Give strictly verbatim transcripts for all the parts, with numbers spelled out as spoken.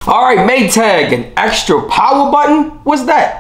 All right, Maytag, an extra power button? What's that?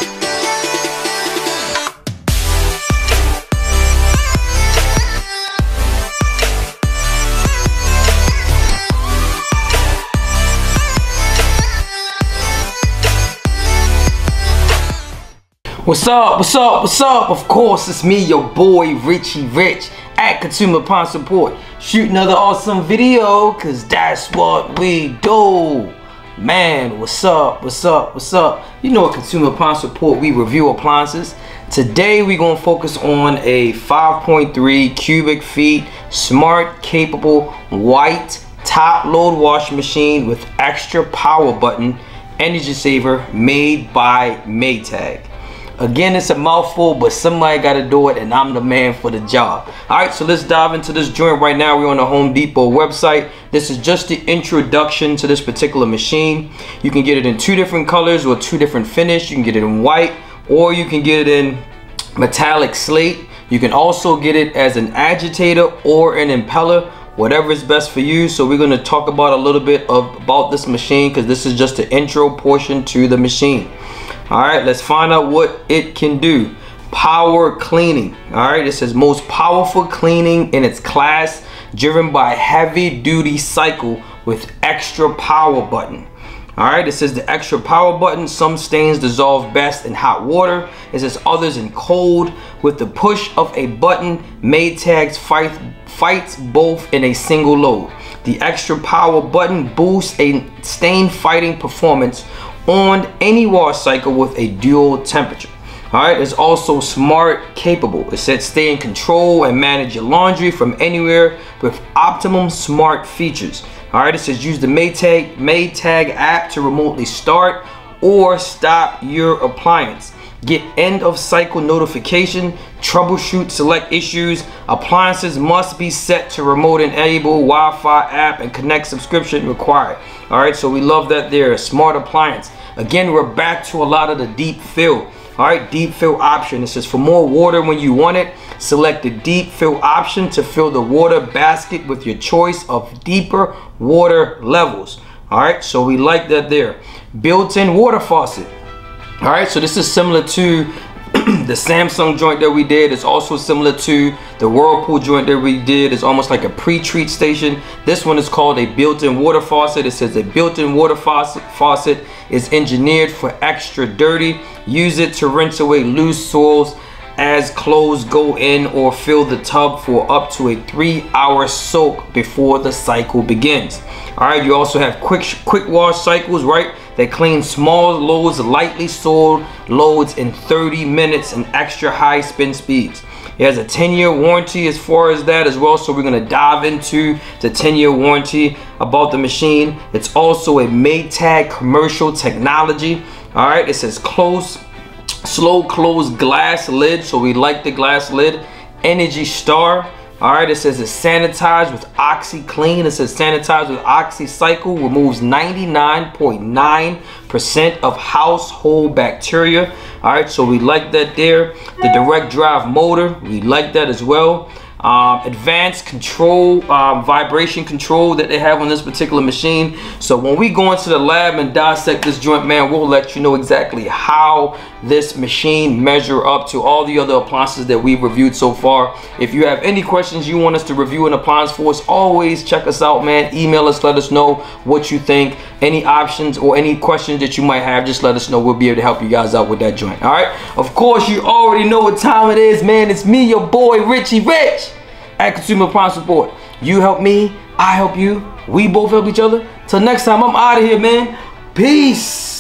What's up, what's up, what's up? Of course, it's me, your boy, Richie Rich, at Consumer Pawn Support. Shoot another awesome video, cause that's what we do. Man, what's up, what's up, what's up? You know, at Consumer Pawn Support, we review appliances. Today, we're gonna focus on a five point three cubic feet, smart, capable, white, top load washing machine with extra power button, energy saver, made by Maytag. Again, it's a mouthful, but somebody got to do it, and I'm the man for the job. All right, so let's dive into this joint right now. We're on the Home Depot website. This is just the introduction to this particular machine. You can get it in two different colors or two different finish. You can get it in white, or you can get it in metallic slate. You can also get it as an agitator or an impeller, whatever is best for you. So we're going to talk about a little bit of, about this machine, because this is just the intro portion to the machine. All right, let's find out what it can do. Power cleaning. All right, it says most powerful cleaning in its class, driven by heavy duty cycle with extra power button. All right, it says the extra power button. Some stains dissolve best in hot water. It says others in cold. With the push of a button, Maytag's fight, fights both in a single load. The extra power button boosts a stain fighting performance on any wash cycle with a dual temperature. All right, it's also smart capable. It said stay in control and manage your laundry from anywhere with optimum smart features. All right, it says use the Maytag Maytag app to remotely start or stop your appliance. Get end of cycle notification, troubleshoot select issues. Appliances must be set to remote enable, Wi-Fi app, and connect subscription required. All right, so we love that there, a smart appliance. Again, we're back to a lot of the deep fill. All right, deep fill option. It says for more water when you want it, select the deep fill option to fill the water basket with your choice of deeper water levels. All right, so we like that there. Built-in water faucet. All right, so this is similar to the Samsung joint that we did. It's also similar to the Whirlpool joint that we did. It's almost like a pre-treat station. This one is called a built-in water faucet. It says a built-in water faucet, faucet is engineered for extra dirty. Use it to rinse away loose soils as clothes go in, or fill the tub for up to a three hour soak before the cycle begins. All right, you also have quick quick wash cycles, right? They clean small loads, lightly soiled loads in thirty minutes and extra high spin speeds. It has a ten year warranty as far as that as well, so we're going to dive into the ten year warranty about the machine. It's also a Maytag commercial technology. All right, it says close, slow close glass lid, so we like the glass lid. Energy Star. All right, it says it's sanitized with OxiClean. It says sanitized with OxyCycle, removes ninety-nine point nine percent of household bacteria. All right, so we like that there. The direct drive motor, we like that as well. Um, advanced control, um, vibration control that they have on this particular machine. So when we go into the lab and dissect this joint, man, we'll let you know exactly how this machine measure up to all the other appliances that we've reviewed so far. If you have any questions you want us to review an appliance for us, always check us out, man. Email us, let us know what you think. Any options or any questions that you might have, just let us know. We'll be able to help you guys out with that joint. All right, of course, you already know what time it is, man. It's me, your boy Richie Rich at Consumer Pawn Support. You help me, I help you, we both help each other. Till next time, I'm out of here, man. Peace.